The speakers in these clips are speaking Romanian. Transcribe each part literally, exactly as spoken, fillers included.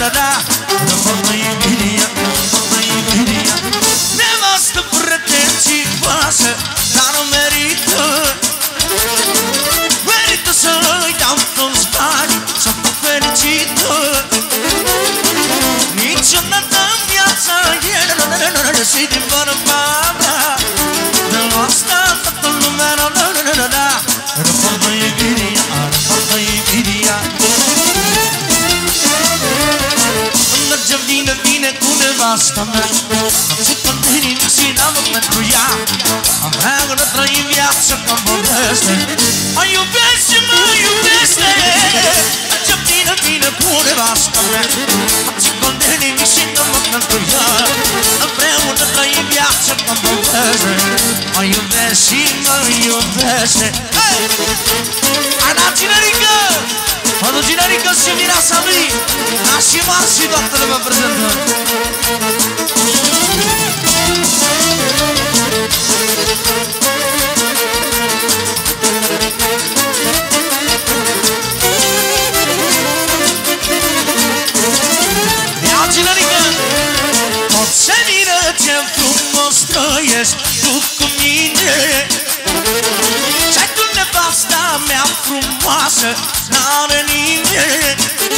da da da forma invidia, forma invidia. Nevastă pretențioasă, dar nu merită. Merită să-i dau toți bani, să fiu fericită. Niciodată în viața e și din fără mama. De asta toată lumea da da da da forma invidia, forma invidia. Mergem bine, bine cu nevasta mea. Și când nimic și n-am pentru ea. Am vrea să trăim viața ca vorbește. Mă iubește, mă iubește. Mergem bine, bine cu nevasta mea. Și când nimic și n-am pentru ea. Am vrea să trăim viața ca vorbește. Mă iubește, mă iubește. Hai, da, cinerică! Quando Ginarica si mira a lui, nasce marci dopo le va presentare. Ia Ginarica, poți să vină ce frumos trăiești tu cu mine. Și-ai tu nevasta mea frumoasă, n-are nimeni.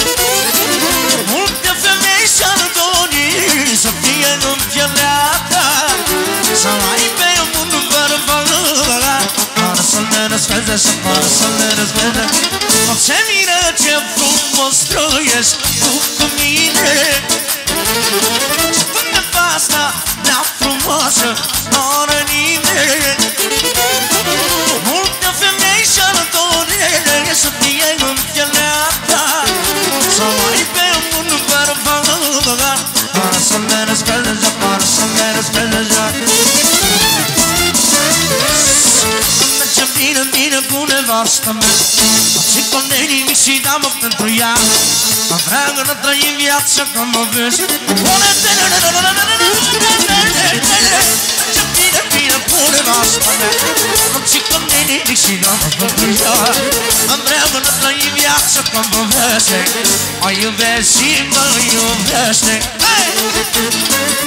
Multe femei și-ar dori să fie în pielea ta, să aibă un bărbat care să le răspeze și care să le răspeze. Ce mine ce frumos trăiești tu cu mine. Și tu nevasta mea frumoasă, n-are nimeni. Multe femei și-ar dori să fie în pielea ta, să aibă un bărbat care să le răspeze, care să le răspeze. Mergem bine, bine cu nevasta mea. Și când e nimic și dăm pentru ea. Mă vrea să trăim viața ca mă vezi. Mergem bine, bine cu nevasta mea. Și când e nimic și dăm pentru ea. Mă vrea să trăim viața ca mă vezi. Mă iubește și mă iubește.